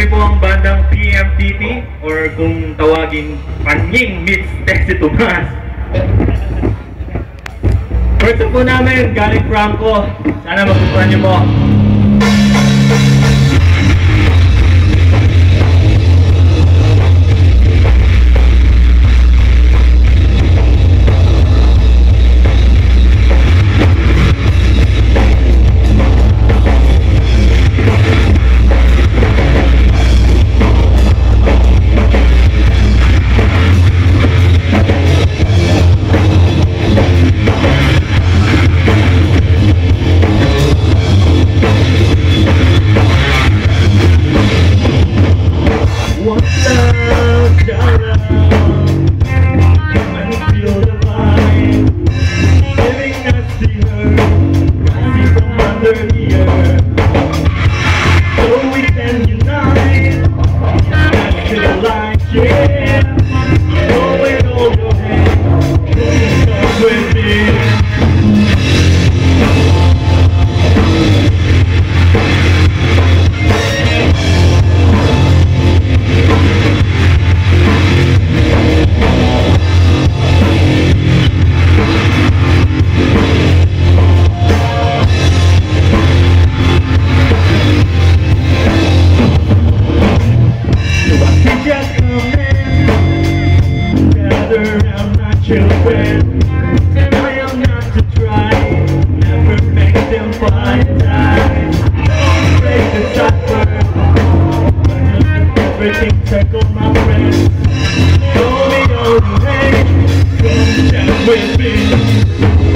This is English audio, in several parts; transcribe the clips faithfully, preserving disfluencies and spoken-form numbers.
kami po ang bandang P M T T or kung tawagin Panying meets Texi Tomas. First po namin, galing Franco. Sana magustuhan niyo po. Children, I am not to try, never make them fight die. Don't break the suffer, everything circle my friend. Show me all the way, come chat with me.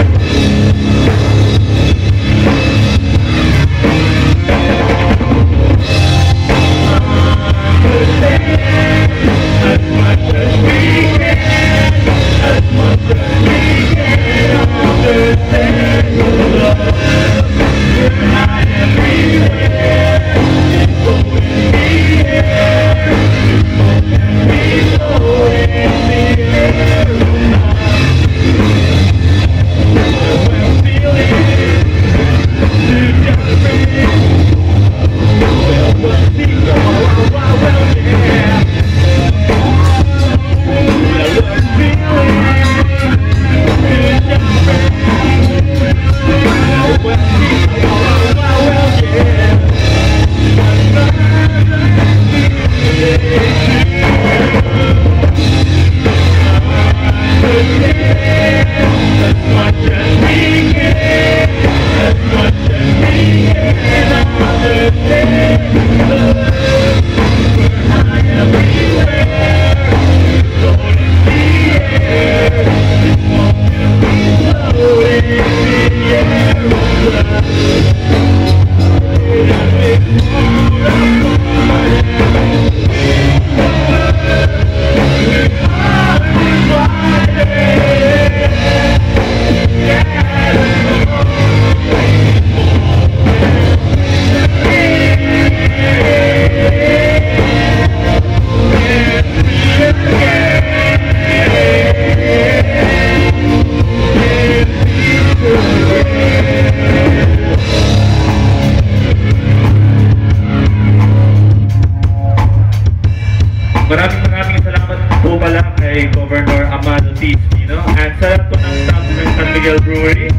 Maraming maraming salamat po pala kay Governor Amado T. Espino at sa lahat po ng staff ng San Miguel Brewery.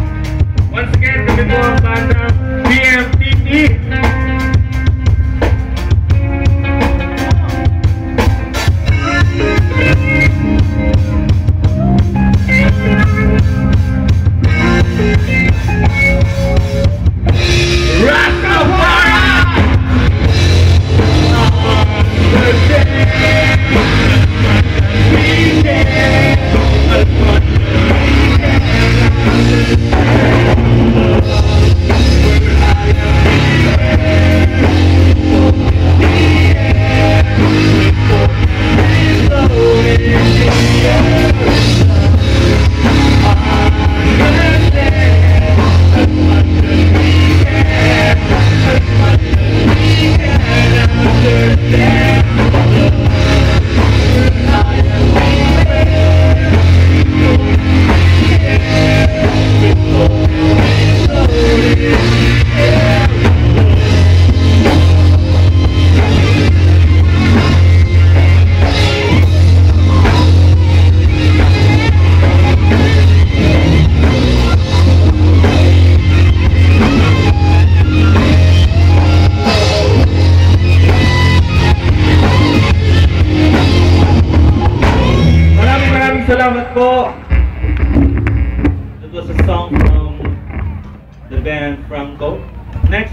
Once again, kami po ang banda P M T T.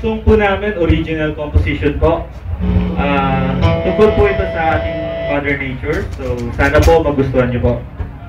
song po namin, original composition po. Ah, tungkol po ito sa ating Mother Nature. So, sana po magustuhan niyo po.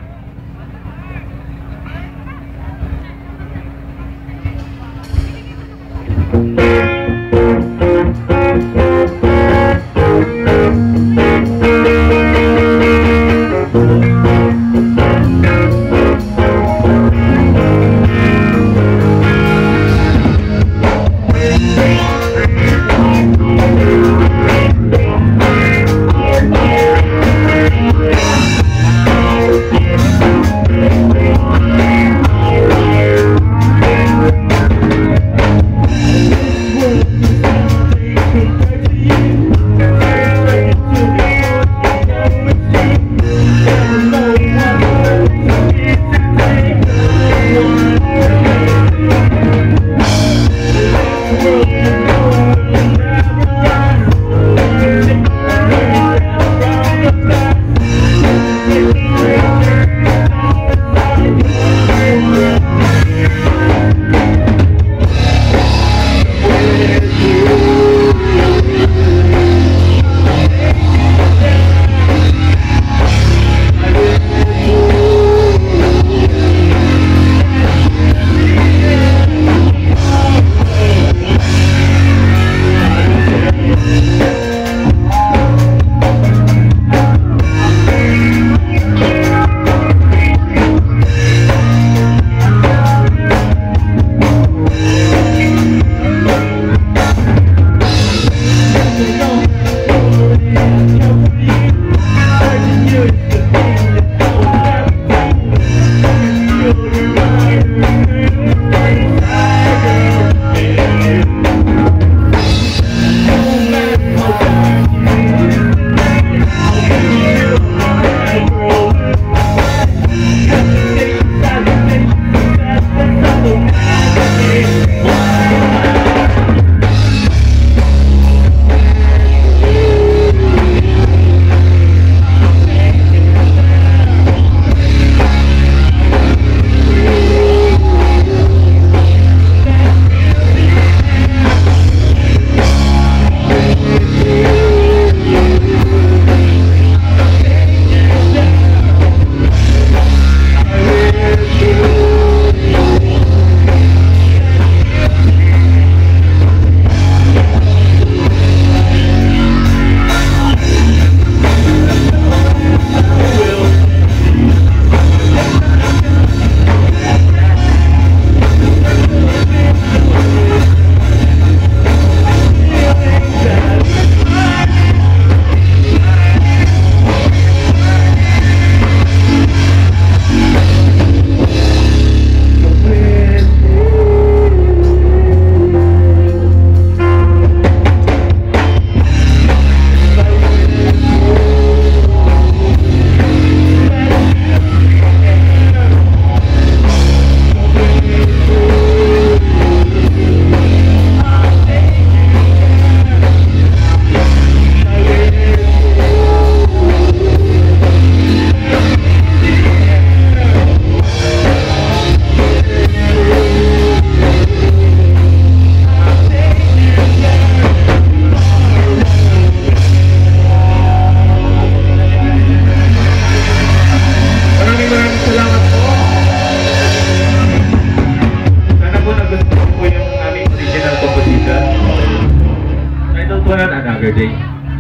Saturday.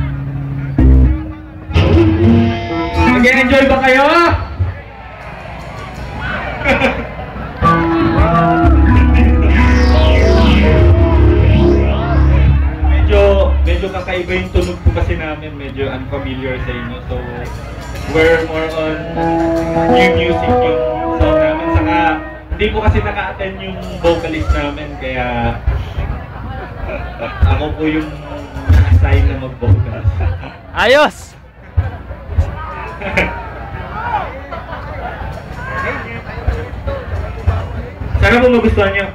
Nag-enjoy ba kayo? medyo medyo kakaiba yung tunog po kasi namin, medyo unfamiliar sa inyo. So we're more on new music yung song namin. Saka hindi po kasi naka-attend yung vocalist namin, kaya ako po yung assign na mag-vocals. Ayos! Sana po magustuhan nyo.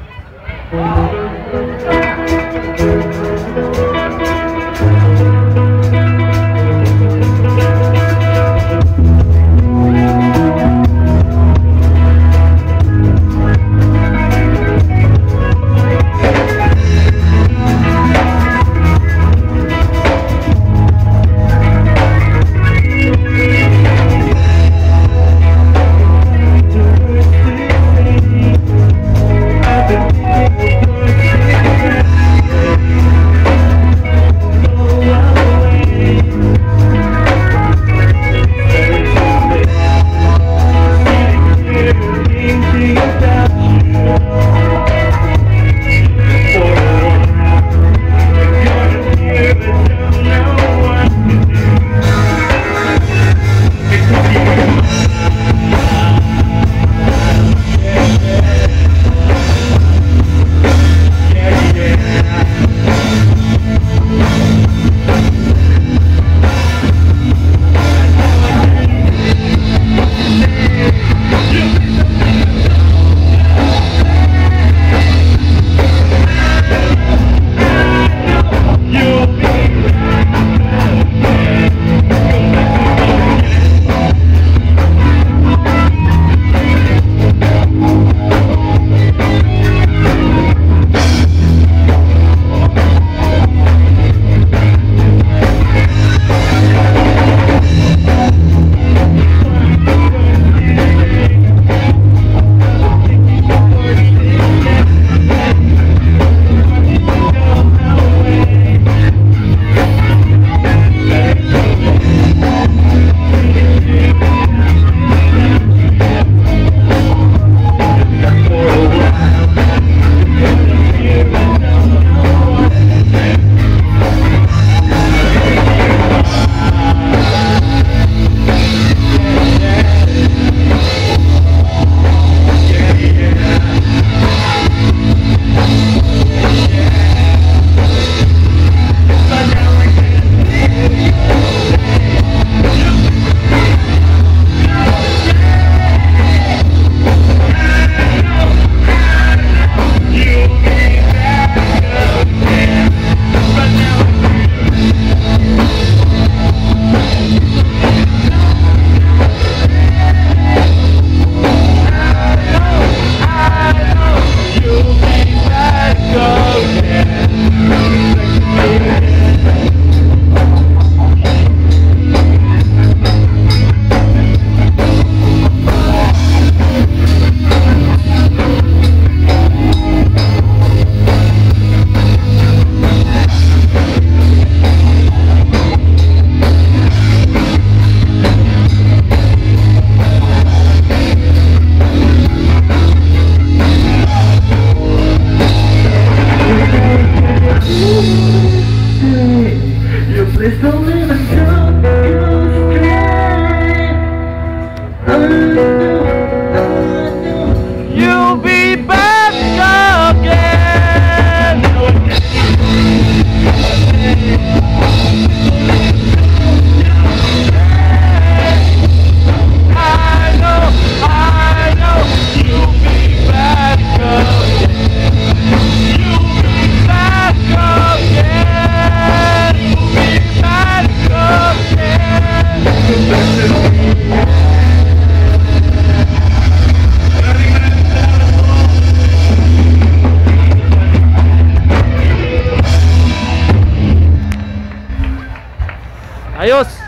Ayos!